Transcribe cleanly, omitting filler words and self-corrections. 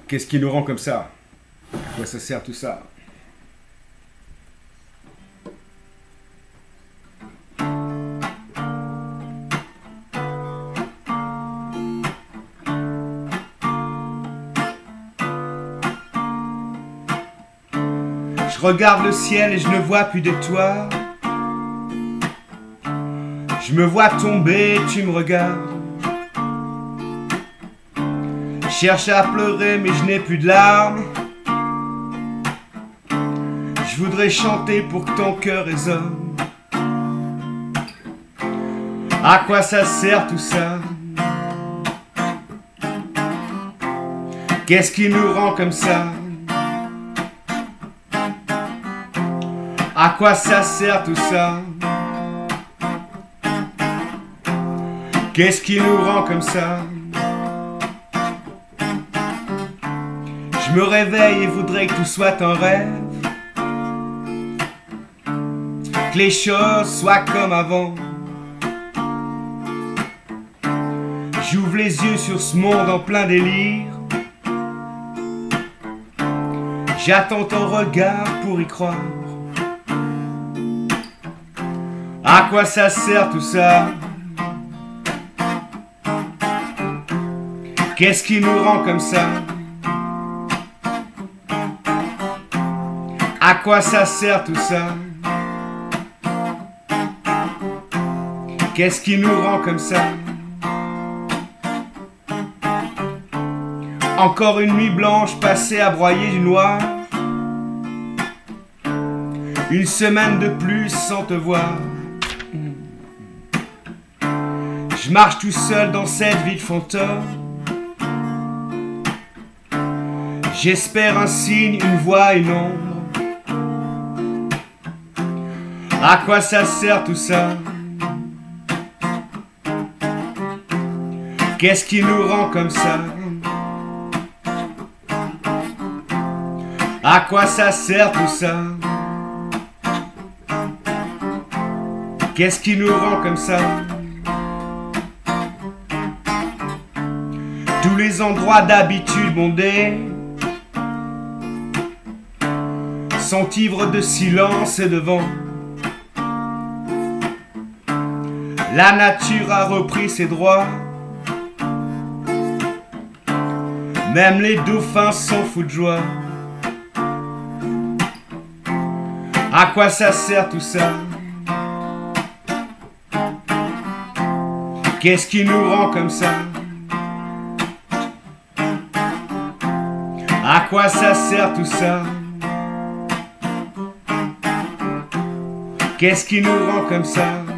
Qu'est-ce qui nous rend comme ça? À quoi ça sert tout ça? Je regarde le ciel et je ne vois plus d'étoiles. Je me vois tomber, tu me regardes. Je cherche à pleurer mais je n'ai plus de larmes. Je voudrais chanter pour que ton cœur résonne. À quoi ça sert tout ça? Qu'est-ce qui nous rend comme ça? À quoi ça sert tout ça? Qu'est-ce qui nous rend comme ça? Je me réveille et voudrais que tout soit un rêve, que les choses soient comme avant. J'ouvre les yeux sur ce monde en plein délire. J'attends ton regard pour y croire. À quoi ça sert tout ça? Qu'est-ce qui nous rend comme ça? À quoi ça sert tout ça? Qu'est-ce qui nous rend comme ça? Encore une nuit blanche passée à broyer du noir. Une semaine de plus sans te voir. Je marche tout seul dans cette vie de fantôme. J'espère un signe, une voix, une ombre. À quoi ça sert tout ça? Qu'est-ce qui nous rend comme ça? À quoi ça sert tout ça? Qu'est-ce qui nous rend comme ça? Tous les endroits d'habitude bondés sont ivres de silence et de vent. La nature a repris ses droits. Même les dauphins s'en foutent de joie. À quoi ça sert tout ça? Qu'est-ce qui nous rend comme ça? À quoi ça sert tout ça? Qu'est-ce qui nous rend comme ça?